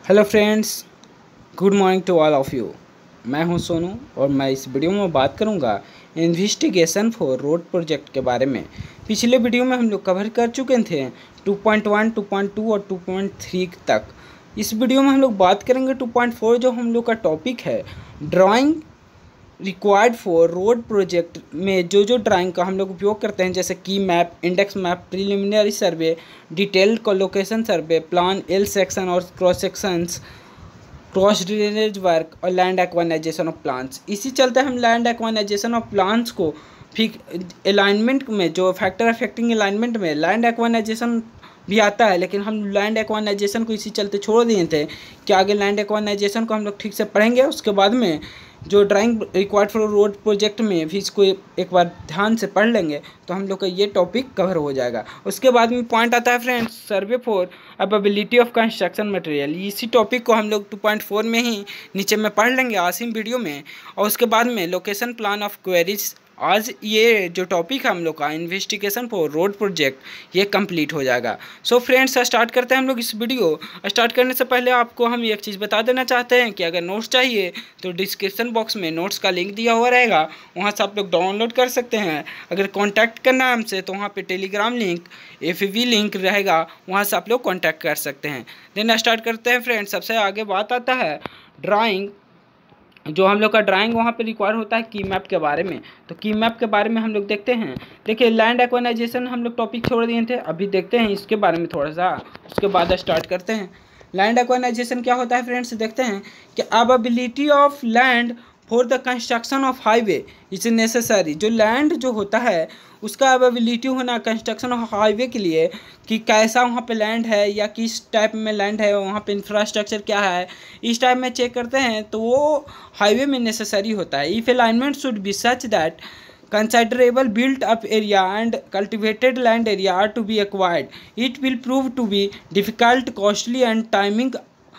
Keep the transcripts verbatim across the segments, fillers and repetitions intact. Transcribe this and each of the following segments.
Hello friends, good morning to all of you. मैं हूं सोनू और मैं इस वीडियो में बात करूंगा इन्वेस्टिगेशन फॉर रोड प्रोजेक्ट के बारे में। पिछले वीडियो में हम लोग कवर कर चुके थे two point one, two point two और टू पॉइंट थ्री तक। इस वीडियो में हम लोग बात करेंगे टू पॉइंट फोर, जो हम लोग का टॉपिक है drawing required for road project में जो जो ड्राइंग का हम लोग उपयोग करते हैं, जैसे की map, index map, preliminary survey, detailed location survey, plan, L section और cross sections, cross drainage work और लैंड एक्वानाइजेशन ऑफ प्लान्स। इसी चलते हम लैंड एक्वानाइजेशन ऑफ प्लान्स को फिर अलाइनमेंट में, जो फैक्टर अफेक्टिंग अलाइनमेंट में लैंड एक्वानाइजेशन भी आता है, लेकिन हम लैंड एक्वानाइजेशन को इसी चलते छोड़ दिए थे कि आगे लैंड एक्वानाइजेशन को हम लोग ठीक से पढ़ेंगे। उसके बाद में जो drawing required for road project में भी इसको एक बार ध्यान से पढ़ लेंगे तो हम लोग का ये टॉपिक कवर हो जाएगा। उसके बाद में पॉइंट आता है friends, survey for availability of construction material. इसी टॉपिक को हम लोग टू पॉइंट फोर में ही नीचे में पढ़ लेंगे आसिम वीडियो में। और उसके बाद में लोकेशन प्लान ऑफ क्वेरीज। आज ये जो टॉपिक है हम लोग का इन्वेस्टिगेशन फॉर रोड प्रोजेक्ट, ये कंप्लीट हो जाएगा। सो फ्रेंड्स, स्टार्ट करते हैं हम लोग इस वीडियो। स्टार्ट करने से पहले आपको हम एक चीज़ बता देना चाहते हैं कि अगर नोट्स चाहिए तो डिस्क्रिप्शन बॉक्स में नोट्स का लिंक दिया हुआ रहेगा, वहाँ से आप लोग डाउनलोड कर सकते हैं। अगर कॉन्टैक्ट करना है हमसे तो वहाँ पर Telegram link, F V link रहेगा, वहाँ से आप लोग कॉन्टैक्ट कर सकते हैं। देन स्टार्ट करते हैं फ्रेंड्स। सबसे आगे बात आता है ड्राइंग, जो हम लोग का ड्राइंग वहाँ पे रिक्वायर होता है की मैप के बारे में। तो की मैप के बारे में हम लोग देखते हैं। देखिए, लैंड एक्वानाइजेशन हम लोग टॉपिक छोड़ दिए थे, अभी देखते हैं इसके बारे में थोड़ा सा, उसके बाद स्टार्ट करते हैं। लैंड एक्वानाइजेशन क्या होता है फ्रेंड्स, देखते हैं कि availability of land for the construction of highway is necessary. जो लैंड जो होता है उसका अवेलेबिलिटी होना कंस्ट्रक्शन ऑफ हाईवे के लिए, कि कैसा वहाँ पे लैंड है या किस टाइप में लैंड है, वहाँ पे इंफ्रास्ट्रक्चर क्या है, इस टाइप में चेक करते हैं तो वो हाईवे में नेसेसरी होता है। If alignment should be such that considerable built up area and cultivated land area are to be acquired, it will prove to be difficult, costly and timing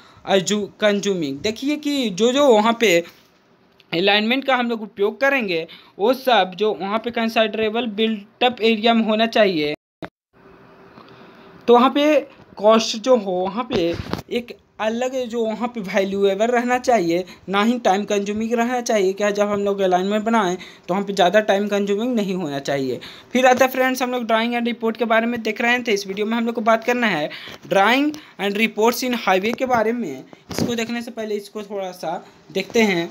consuming। देखिए कि जो जो वहाँ पे अलाइनमेंट का हम लोग उपयोग करेंगे वो सब जो वहाँ पे कंसिडरेबल बिल्टअप एरिया में होना चाहिए, तो वहाँ पे कॉस्ट जो हो वहाँ पे एक अलग जो वहाँ पे वैल्यूएबल रहना चाहिए, ना ही टाइम कंज्यूमिंग रहना चाहिए। क्या जब हम लोग अलाइनमेंट बनाएं तो वहाँ पे ज़्यादा टाइम कंज्यूमिंग नहीं होना चाहिए। फिर आता है फ्रेंड्स, हम लोग ड्राइंग एंड रिपोर्ट के बारे में देख रहे थे। इस वीडियो में हम लोग को बात करना है drawing and reports in highway के बारे में। इसको देखने से पहले इसको थोड़ा सा देखते हैं।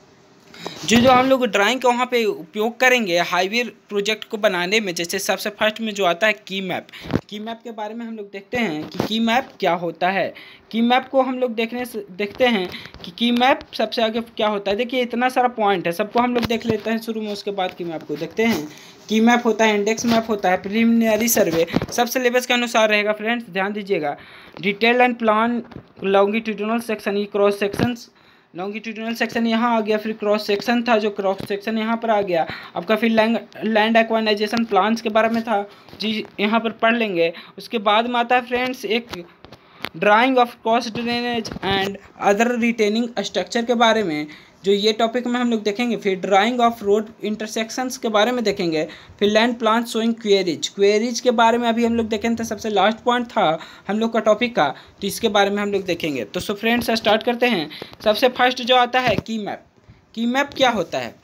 जो जो हम लोग ड्राइंग का वहाँ पे उपयोग करेंगे हाईवे प्रोजेक्ट को बनाने में, जैसे सबसे फर्स्ट में जो आता है की मैप। की मैप के बारे में हम लोग देखते हैं कि की मैप क्या होता है। की मैप को हम लोग देखने से देखते हैं कि की मैप सबसे आगे क्या होता है। देखिए, इतना सारा पॉइंट है, सबको हम लोग देख लेते हैं शुरू में, उसके बाद की मैप को देखते हैं। की मैप होता है, इंडेक्स मैप होता है, प्रिलिमिनरी सर्वे सब सिलेबस के अनुसार रहेगा फ्रेंड्स, ध्यान दीजिएगा। Detail and plan, longitudinal section, cross sections, longitudinal section यहाँ आ गया, फिर क्रॉस सेक्शन था जो क्रॉस सेक्शन यहाँ पर आ गया आपका। फिर लैंड लैंड एक्वानाइजेशन प्लान्स के बारे में था जी, यहाँ पर पढ़ लेंगे। उसके बाद में आता है फ्रेंड्स एक drawing of cross drainage and other retaining structure के बारे में, जो ये टॉपिक में हम लोग देखेंगे। फिर ड्राइंग ऑफ रोड इंटरसेक्शंस के बारे में देखेंगे। फिर land plan showing queries, queries के बारे में अभी हम लोग देखेंगे, तो सबसे लास्ट पॉइंट था हम लोग का टॉपिक का, तो इसके बारे में हम लोग देखेंगे। तो सो फ्रेंड्स, स्टार्ट करते हैं। सबसे फर्स्ट जो आता है की मैप। की मैप क्या होता है,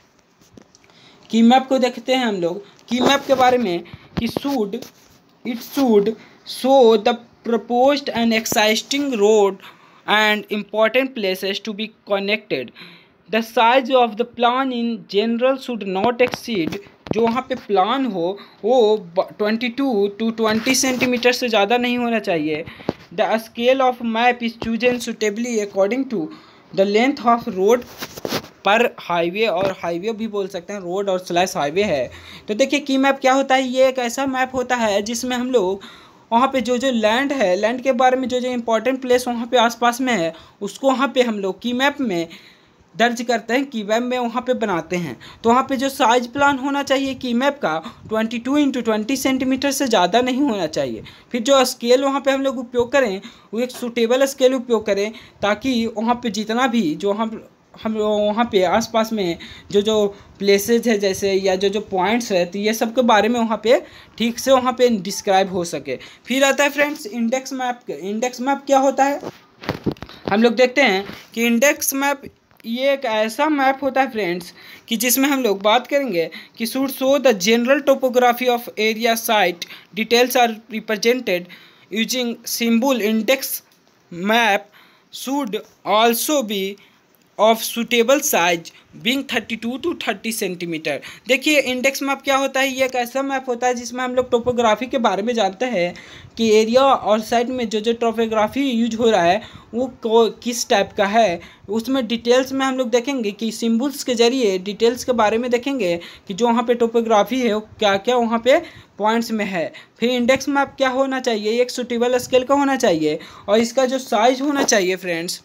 की मैप को देखते हैं हम लोग। की मैप के बारे में कि should it should show the proposed and existing road and important places to be connected. The size of the plan in general should not exceed, जो वहाँ पे प्लान हो वो बाईस टू बीस सेंटीमीटर से ज़्यादा नहीं होना चाहिए। The scale of map is chosen suitably according to the length of road पर हाईवे, और हाईवे भी बोल सकते हैं, रोड और स्लैश हाईवे है। तो देखिए की मैप क्या होता है, ये एक ऐसा मैप होता है जिसमें हम लोग वहाँ पे जो जो लैंड है, लैंड के बारे में जो जो इंपॉर्टेंट प्लेस वहाँ पे आसपास में है, उसको वहाँ पे हम लोग की मैप में दर्ज करते हैं, की मैप में वहाँ पे बनाते हैं। तो वहाँ पे जो साइज प्लान होना चाहिए की मैप का बाईस इंटू बीस सेंटीमीटर से ज़्यादा नहीं होना चाहिए। फिर जो स्केल वहाँ पे हम लोग उपयोग करें वो एक सूटेबल स्केल उपयोग करें, ताकि वहाँ पे जितना भी जो हम हम वहाँ पे आसपास में जो जो प्लेसेज है जैसे, या जो जो पॉइंट्स है, तो ये सब के बारे में वहाँ पे ठीक से वहाँ पे डिस्क्राइब हो सके। फिर आता है friends index map. Index map क्या होता है, हम लोग देखते हैं कि इंडेक्स मैप ये एक ऐसा मैप होता है फ्रेंड्स कि जिसमें हम लोग बात करेंगे कि should show the general topography of area site details are represented using symbol index map should also be of suitable size being thirty two to thirty centimetre. देखिए इंडेक्स मैप क्या होता है, ये एक ऐसा मैप होता है जिसमें हम लोग टोपोग्राफी के बारे में जानते हैं कि एरिया और साइड में जो जो टोपोग्राफी यूज हो रहा है वो किस टाइप का है। उसमें डिटेल्स में हम लोग देखेंगे कि सिम्बल्स के जरिए डिटेल्स के बारे में देखेंगे कि जो वहाँ पे टोपोग्राफी है वो क्या क्या वहाँ पे पॉइंट्स में है। फिर इंडेक्स मैप क्या होना चाहिए, एक सुटेबल स्केल का होना चाहिए और इसका जो साइज होना चाहिए friends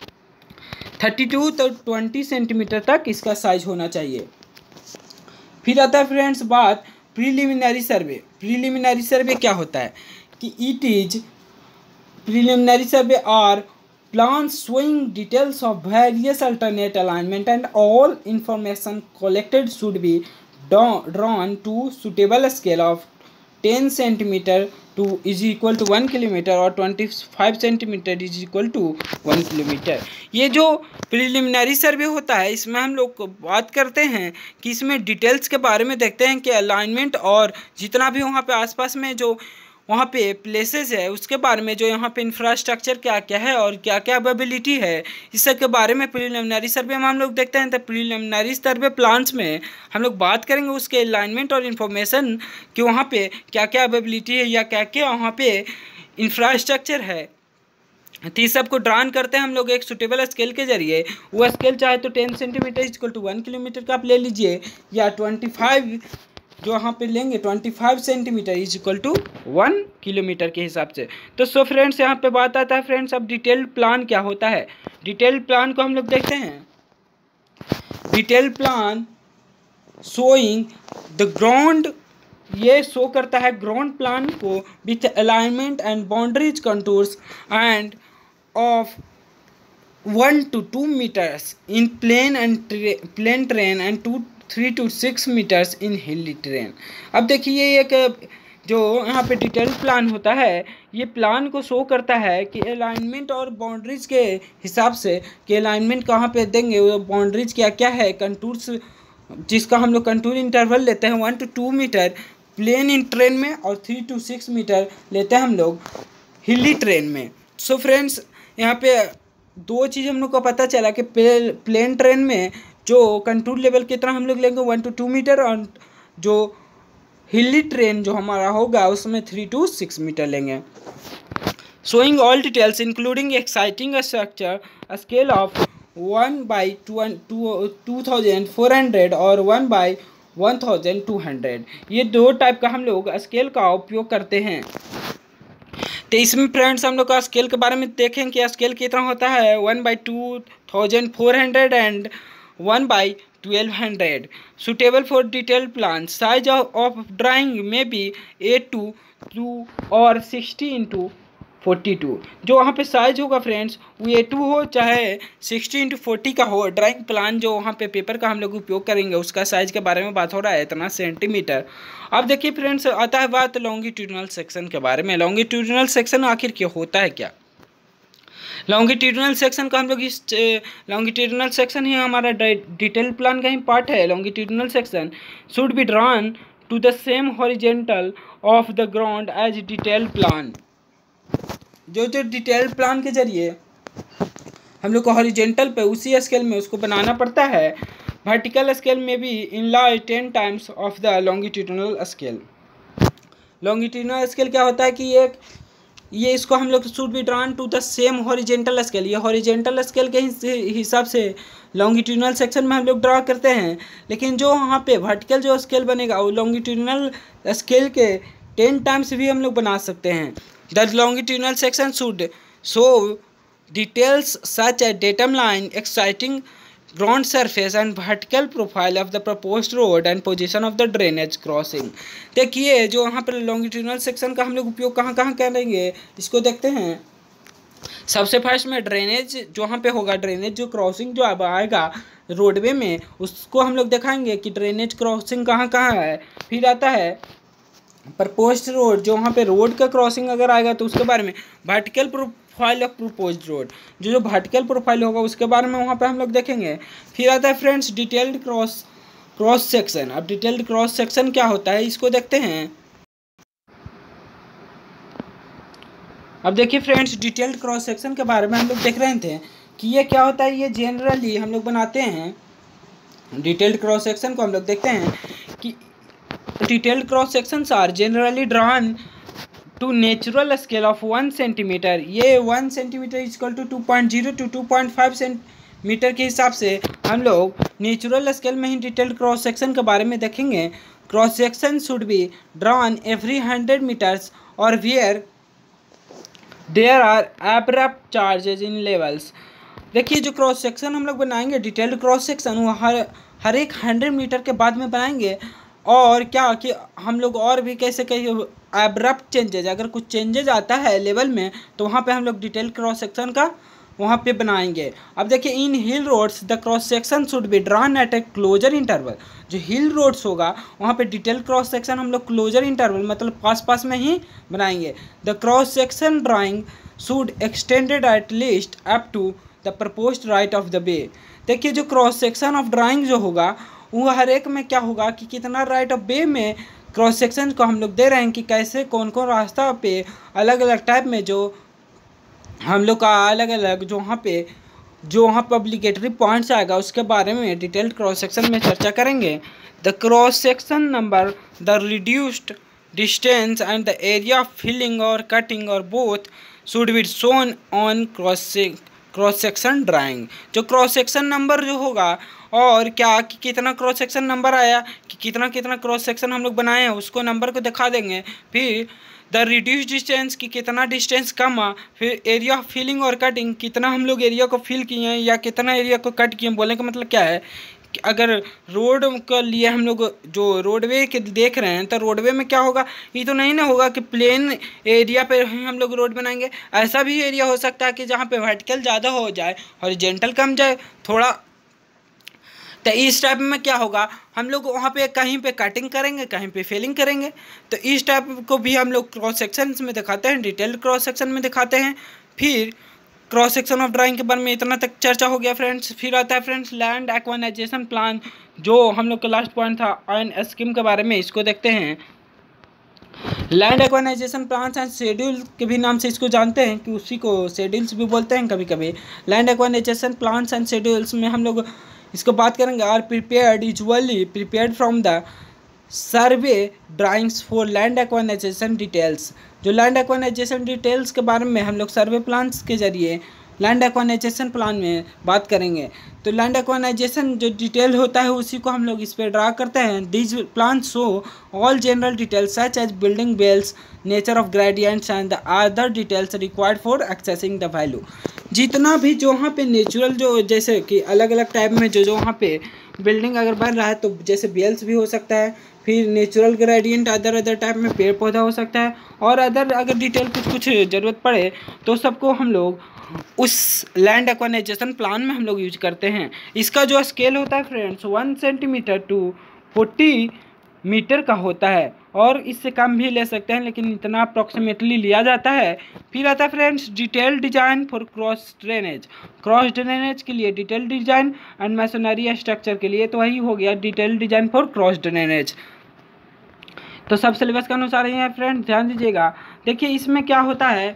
thirty two to twenty centimetre तक इसका साइज होना चाहिए। फिर आता है फ्रेंड्स बात प्रीलिमिनरी सर्वे। प्रीलिमिनरी सर्वे क्या होता है कि it is preliminary survey are plans showing details of various alternate alignment and all information collected should be drawn to suitable scale of ten centimeter to is equal to one kilometer और twenty-five centimeter is equal to one kilometer। ये जो preliminary सर्वे होता है इसमें हम लोग बात करते हैं कि इसमें डिटेल्स के बारे में देखते हैं कि अलाइनमेंट और जितना भी वहाँ पे आसपास में जो वहाँ पे प्लेसेस है उसके बारे में, जो यहाँ पे इंफ्रास्ट्रक्चर क्या क्या है और क्या क्या अवेबिलिटी है, इस सब के बारे में प्रीलिमिनरी सर्वे में हम लोग देखते हैं। तो प्रीलिमिनरी सर्वे प्लान्स में हम लोग बात करेंगे उसके अलाइनमेंट और इन्फॉर्मेशन कि वहाँ पे क्या क्या अवेबिलिटी है या क्या क्या वहाँ पे इंफ्रास्ट्रक्चर है। तो इस सब को ड्रान करते हैं हम लोग एक सुटेबल स्केल के जरिए। वो स्केल चाहे तो ten centimetre equal to one kilometre का आप ले लीजिए या ट्वेंटी फाइव जो यहाँ पे लेंगे पच्चीस centimetre is equal to one kilometre के हिसाब से। तो सो फ्रेंड्स यहाँ पे बात आता है फ्रेंड्स अब डिटेल प्लान क्या होता है। डिटेल प्लान को हम लोग देखते हैं। Detail plan showing the ground, ये शो करता है ग्राउंड प्लान को with alignment and boundaries contours and of one to two metres in plain and plain terrain and two three to six metres in hilly terrain. अब देखिए ये एक जो यहाँ पे डिटेल प्लान होता है ये प्लान को शो करता है कि अलाइनमेंट और बाउंड्रीज के हिसाब से कि अलाइनमेंट कहाँ पे देंगे, वो बाउंड्रीज क्या क्या है, कंटूर्स जिसका हम लोग कंटूर इंटरवल लेते हैं one to two metre plain in terrain में और थ्री टू सिक्स मीटर लेते हैं हम लोग हिली ट्रेन में। सो फ्रेंड्स यहाँ पे दो चीज़ हम लोग को पता चला कि प्लेन ट्रेन में जो कंटूर लेवल कितना हम लोग लेंगे वन टू टू मीटर और जो हिली ट्रेन जो हमारा होगा उसमें थ्री टू सिक्स मीटर लेंगे। Showing all details including existing structure scale of one by two thousand four hundred और one by one thousand two hundred, ये दो टाइप का हम लोग स्केल का उपयोग करते हैं। तो इसमें फ्रेंड्स हम लोग का स्केल के बारे में देखें कि स्केल कितना होता है one by two thousand four hundred and one by twelve hundred. Suitable for detail plan size of drawing may be eight two two और सिक्सटी इंटू फोर्टी टू। जो वहाँ पे साइज होगा फ्रेंड्स वो ए टू हो चाहे सिक्सटी इंटू फोर्टी का हो। ड्राइंग प्लान जो वहाँ पे पेपर का हम लोग उपयोग करेंगे उसका साइज के बारे में बात हो रहा है इतना सेंटीमीटर। अब देखिए फ्रेंड्स आता है बात लॉन्गिट्यूडनल सेक्शन के बारे में। लॉन्गिट्यूडनल सेक्शन आखिर क्या होता है क्या। लॉन्गिट्यूडनल सेक्शन का हम लोग इस लॉन्गिट्यूडनल सेक्शन ही हमारा डिटेल प्लान का ही पार्ट है। Longitudinal section should be drawn to the same horizontal of the ground as detail plan. जो जो डिटेल प्लान के जरिए हम लोग को हॉरिजेंटल पे उसी स्केल में उसको बनाना पड़ता है। वर्टिकल स्केल में भी in lie ten times of the longitudinal scale. Longitudinal scale क्या होता है कि एक ये इसको हम लोग should be drawn to the same horizontal scale. ये हॉरिजेंटल स्केल के हिसाब से लॉन्गिट्यूडनल सेक्शन में हम लोग ड्रा करते हैं। लेकिन जो वहाँ पे वर्टिकल जो स्केल बनेगा वो लॉन्गिट्यूडनल स्केल के टेन टाइम्स भी हम लोग बना सकते हैं। The longitudinal section should show details such a datum line existing ground surface and vertical profile of the proposed road and position of the drainage crossing। देखिए जो वहाँ पर लॉन्गिट्यूडनल सेक्शन का हम लोग उपयोग कहाँ कहाँ करेंगे इसको देखते हैं। सबसे फर्स्ट में ड्रेनेज जो वहाँ पे होगा, ड्रेनेज जो क्रॉसिंग जो अब आएगा रोडवे में उसको हम लोग दिखाएंगे कि ड्रेनेज क्रॉसिंग कहाँ कहाँ है। फिर आता है प्रपोज्ड रोड, जो वहाँ पे रोड का क्रॉसिंग अगर आएगा तो उसके बारे में। Vertical profile of proposed road, जो जो वर्टिकल प्रोफाइल होगा उसके बारे में वहाँ पे हम लोग देखेंगे। फिर आता है friends detailed cross cross section. अब डिटेल्ड क्रॉस सेक्शन क्या होता है इसको देखते हैं। अब देखिए फ्रेंड्स डिटेल्ड क्रॉस सेक्शन के बारे में हम लोग देख रहे थे कि ये क्या होता है। ये जनरली हम लोग बनाते हैं डिटेल्ड क्रॉस सेक्शन को। हम लोग देखते हैं कि detailed cross sections are generally drawn to natural scale of one centimetre. ये one centimetre equal to two point zero to two point five centimetre के हिसाब से हम लोग नेचुरल स्केल में ही डिटेल्ड क्रॉस सेक्शन के बारे में देखेंगे। Cross section should be drawn every hundred metres और where there are abrupt charges in levels. देखिए जो क्रॉस सेक्शन हम लोग बनाएंगे डिटेल्ड क्रॉस सेक्शन वो हर हर एक हंड्रेड मीटर के बाद में बनाएंगे। और क्या कि हम लोग और भी कैसे कहीं एब्रप्ट चेंजेज, अगर कुछ चेंजेज आता है लेवल में तो वहाँ पे हम लोग डिटेल क्रॉस सेक्शन का वहाँ पे बनाएंगे। अब देखिए in hill roads the cross section should be drawn at a closer interval. जो हिल रोड्स होगा वहाँ पे डिटेल क्रॉस सेक्शन हम लोग क्लोजर इंटरवल मतलब पास पास में ही बनाएंगे। The cross section drawing should extended at least up to the proposed right of the way. देखिए जो क्रॉस सेक्शन ऑफ ड्राइंग जो होगा वो हर एक में क्या होगा कि कितना राइट ऑफ वे में क्रॉस सेक्शन को हम लोग दे रहे हैं कि कैसे कौन कौन रास्ता पे अलग अलग टाइप में जो हम लोग का अलग अलग जो वहाँ पे जो वहाँ पर ऑब्लिगेटरी पॉइंट्स आएगा उसके बारे में डिटेल्ड क्रॉस सेक्शन में चर्चा करेंगे। The cross section number the reduced distance and the area of filling और कटिंग और both should be shown on cross cross section drawing. जो क्रॉस सेक्शन नंबर जो होगा और क्या कि कितना क्रॉस सेक्शन नंबर आया कि कितना कितना क्रॉस सेक्शन हम लोग बनाए हैं उसको नंबर को दिखा देंगे। फिर द रिड्यूस डिस्टेंस की कितना डिस्टेंस कम आ, फिर एरिया ऑफ फिलिंग और कटिंग कितना हम लोग एरिया को फिल किए हैं या कितना एरिया को कट किए हैं। बोलने का मतलब क्या है कि अगर रोड के लिए हम लोग जो रोडवे के देख रहे हैं तो रोडवे में क्या होगा, ये तो नहीं ना होगा कि प्लेन एरिया पे हम लोग रोड बनाएंगे। ऐसा भी एरिया हो सकता है कि जहाँ पे वर्टिकल ज़्यादा हो जाए हॉरिजॉन्टल कम जाए थोड़ा। तो इस टाइप में क्या होगा हम लोग वहाँ पे कहीं पे कटिंग करेंगे कहीं पे फिलिंग करेंगे। तो इस टाइप को भी हम लोग क्रॉस सेक्शन में दिखाते हैं, डिटेल्ड क्रॉस सेक्शन में दिखाते हैं। फिर क्रॉस सेक्शन ऑफ ड्राइंग के बारे में इतना तक चर्चा हो गया फ्रेंड्स। फिर आता है फ्रेंड्स लैंड एक्वानाइजेशन प्लान, जो हम लोग का लास्ट पॉइंट था एन स्कीम के बारे में, इसको देखते हैं। Land acquisition plans and schedule के भी नाम से इसको जानते हैं कि उसी को शेड्यूल्स भी बोलते हैं कभी कभी। Land acquisition plans and schedules में हम लोग इसको बात करेंगे। Are prepared usually prepared from the survey drawings for land acquisition details. जो लैंड एक्वानाइजेशन डिटेल्स के बारे में हम लोग सर्वे प्लान्स के जरिए लैंड एक्वानाइजेशन प्लान में बात करेंगे। तो लैंड एक्वानाइजेशन जो डिटेल होता है उसी को हम लोग इस पर ड्रा करते हैं। These plan show all general details such as building wells, nature of gradients and the other details required for assessing the value. जितना भी जो वहाँ पे नेचुरल जो जैसे कि अलग अलग टाइप में जो जो वहाँ पे बिल्डिंग अगर बन रहा है तो जैसे बेल्स भी हो सकता है, फिर natural gradient other other type में पेड़ पौधा हो सकता है और अदर अगर डिटेल कुछ कुछ ज़रूरत पड़े तो सबको हम लोग उस लैंड एक्वानाइजेशन प्लान में हम लोग यूज करते हैं। इसका जो स्केल होता है friends one centimetre to forty metre का होता है और इससे कम भी ले सकते हैं लेकिन इतना अप्रॉक्सीमेटली लिया जाता है। फिर आता है friends detail design for cross drainage. Cross drainage के लिए detail design and masonry structure के लिए तो वही हो गया detail design for cross drainage. तो सब सिलेबस के अनुसार ही है फ्रेंड्स, ध्यान दीजिएगा। देखिए इसमें क्या होता है,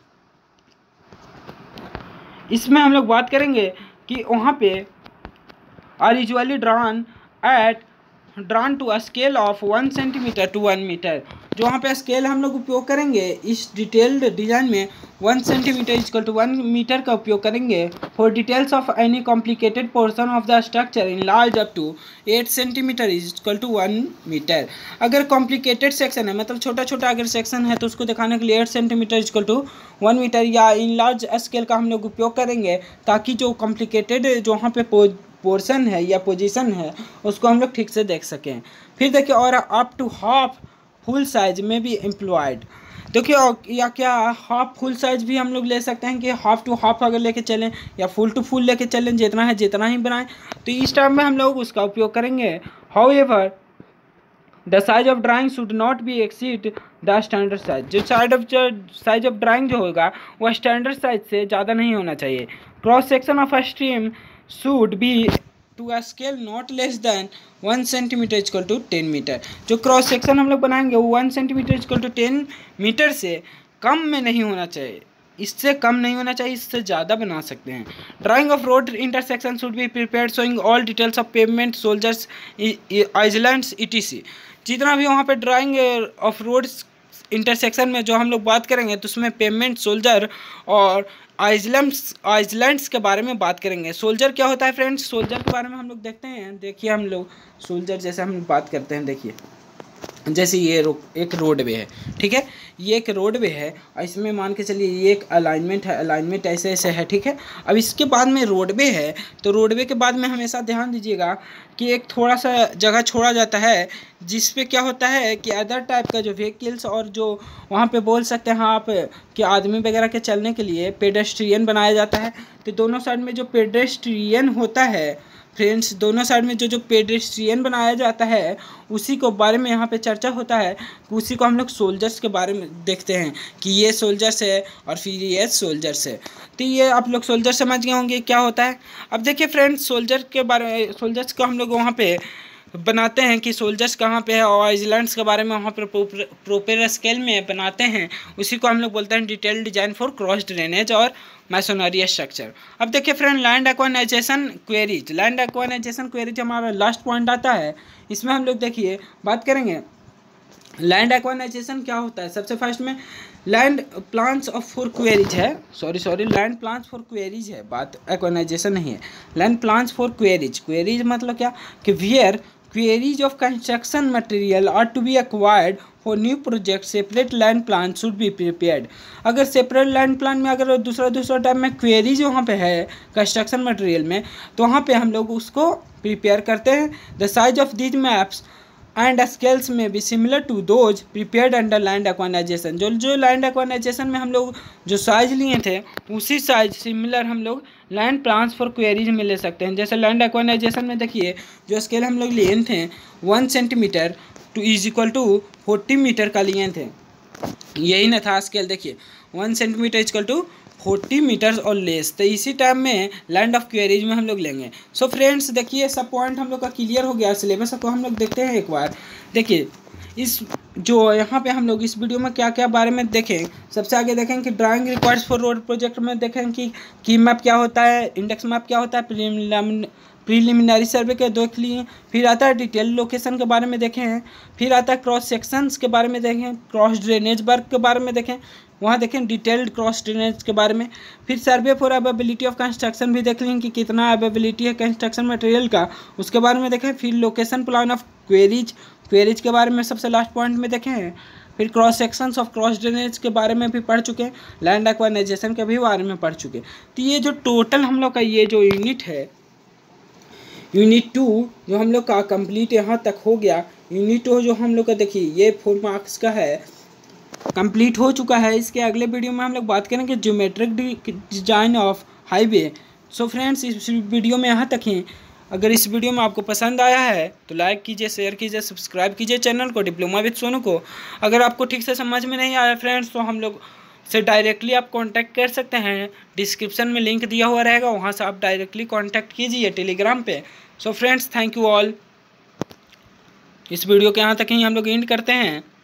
इसमें हम लोग बात करेंगे कि वहाँ पे are usually drawn at drawn to a scale of one centimetre to one metre. जो वहाँ पे स्केल हम लोग उपयोग करेंगे इस डिटेल्ड डिजाइन में one centimetre equal to one metre का उपयोग करेंगे। For details of any complicated portion of the structure in large up to eight centimetre equal to one metre. अगर कॉम्प्लिकेटेड सेक्शन है मतलब छोटा छोटा अगर सेक्शन है तो उसको दिखाने के लिए eight centimetre equal to one metre या इन लार्ज स्केल का हम लोग उपयोग करेंगे ताकि जो कॉम्प्लिकेटेड जो वहाँ पे पोर्शन है या पोजीशन है उसको हम लोग ठीक से देख सकें। फिर देखिए और up to half full size में भी एम्प्लॉयड। देखिए या क्या हाफ फुल साइज भी हम लोग ले सकते हैं कि हाफ टू हाफ अगर लेके चलें या फुल टू फुल लेके चलें, जितना है जितना ही बनाएं तो इस टाइम में हम लोग उसका उपयोग करेंगे। However the size of drawing should not be exceed the standard size. जो साइड ऑफ जो साइज ऑफ ड्राइंग जो होगा वो स्टैंडर्ड साइज से ज़्यादा नहीं होना चाहिए। Cross section of a stream should be to a scale not less than one centimetre equal to ten metre. जो क्रॉस सेक्शन हम लोग बनाएंगे वो one centimetre equal to ten metre से कम में नहीं होना चाहिए, इससे कम नहीं होना चाहिए, इससे ज़्यादा बना सकते हैं। Drawing of road intersection should be prepared showing all details of pavement, shoulders, islands, etc. जितना भी वहाँ पे ड्राइंग ऑफ रोड्स इंटरसेक्शन में जो हम लोग बात करेंगे तो उसमें पेवमेंट, सोल्जर और आइलैंड्स आइलैंड्स के बारे में बात करेंगे। सोल्जर क्या होता है फ्रेंड्स, सोल्जर के बारे में हम लोग देखते हैं। देखिए हम लोग सोल्जर जैसे हम बात करते हैं, देखिए जैसे ये रो, एक रोडवे है, ठीक है, ये एक रोडवे है और इसमें मान के चलिए ये एक अलाइनमेंट है, अलाइनमेंट ऐसे ऐसे है, ठीक है। अब इसके बाद में रोडवे है तो रोडवे के बाद में हमेशा ध्यान दीजिएगा कि एक थोड़ा सा जगह छोड़ा जाता है जिस पे क्या होता है कि अदर टाइप का जो व्हीकल्स और जो वहाँ पे बोल सकते हैं आप कि आदमी वगैरह के चलने के लिए पेडेस्ट्रियन बनाया जाता है। तो दोनों साइड में जो पेडेस्ट्रियन होता है फ्रेंड्स, दोनों साइड में जो जो पेडेस्ट्रियन बनाया जाता है उसी को बारे में यहाँ पे चर्चा होता है। उसी को हम लोग सोल्जर्स के बारे में देखते हैं कि ये सोल्जर्स है और फिर ये सोल्जर्स है। तो ये आप लोग सोल्जर समझ गए होंगे क्या होता है। अब देखिए फ्रेंड्स, सोल्जर के बारे सोल्जर्स को हम लोग वहाँ पे बनाते हैं कि सोल्जर्स कहाँ पे है और आइलैंड्स के बारे में वहाँ पर प्रोपर स्केल में बनाते हैं। उसी को हम लोग बोलते हैं detail design for cross drainage और मैसोनरी स्ट्रक्चर। अब देखिए friend, land acquisition queries. Land acquisition queries हमारा लास्ट पॉइंट आता है। इसमें हम लोग देखिए बात करेंगे लैंड एक्वानाइजेशन क्या होता है। सबसे फर्स्ट में land plans of for queries है, sorry sorry land plans for queries है, बात एक्वानाइजेशन नहीं है। Land plans for queries, queries मतलब क्या कि where queries of construction material are to be acquired for new project, separate land plan should be prepared। अगर separate land plan में अगर दूसरा दूसरा टाइप में queries वहाँ पे है construction material में तो वहाँ पे हम लोग उसको प्रिपेयर करते हैं। the size of these maps and scales में भी similar to those prepared under land acquisition. जो जो लैंड एक्वानाइजेशन में हम लोग जो साइज लिए थे उसी साइज सिमिलर हम लोग लैंड प्लान्स फॉर क्वेरीज में ले सकते हैं। जैसे लैंड एक्वानाइजेशन में देखिए जो स्केल हम लोग लिए थे one centimetre to is equal to forty metre का लिए थे, यही ना था स्केल। देखिए one centimetre equal to forty metres और लेस, तो इसी टाइम में लैंड ऑफ क्वेरीज में हम लोग लेंगे। सो so फ्रेंड्स देखिए सब पॉइंट हम लोग का क्लियर हो गया। सिलेबस को हम लोग देखते हैं एक बार। देखिए इस जो यहाँ पे हम लोग इस वीडियो में क्या क्या बारे में देखें, सबसे आगे देखें कि drawing requires for road project में देखें कि की मैप क्या होता है, इंडेक्स मैप क्या होता है, प्रीलिमिनरी सर्वे के देख लिए। फिर आता है डिटेल लोकेशन के बारे में देखें हैं। फिर आता है क्रॉस सेक्शंस के बारे में देखें, क्रॉस ड्रेनेज वर्क के बारे में देखें, वहाँ देखें डिटेल्ड क्रॉस ड्रेनेज के बारे में। फिर survey for availability of construction भी देख लें कि कितना अवेबिलिटी है कंस्ट्रक्शन मटेरियल का, उसके बारे में देखें। फिर location plan of queries, queries के बारे में सबसे लास्ट पॉइंट में देखें हैं। फिर cross sections of cross drainage के बारे में भी पढ़ चुके हैं, लैंड एक्वानाइजेशन के भी बारे में पढ़ चुके। तो ये जो टोटल हम लोग का ये जो यूनिट है, यूनिट टू जो हम लोग का कंप्लीट यहाँ तक हो गया। यूनिट टू जो हम लोग का देखिए ये फोर मार्क्स का है, कंप्लीट हो चुका है। इसके अगले वीडियो में हम लोग बात करेंगे geometric design of highway. So friends इस वीडियो में यहाँ तक ही। अगर इस वीडियो में आपको पसंद आया है तो लाइक कीजिए, शेयर कीजिए, सब्सक्राइब कीजिए चैनल को डिप्लोमा विद सोनू को। अगर आपको ठीक से समझ में नहीं आया फ्रेंड्स तो हम लोग से डायरेक्टली आप कांटेक्ट कर सकते हैं। डिस्क्रिप्शन में लिंक दिया हुआ रहेगा, वहाँ से आप डायरेक्टली कांटेक्ट कीजिए टेलीग्राम पे। So friends thank you all. इस वीडियो के यहाँ तक ही हम लोग एंड करते हैं।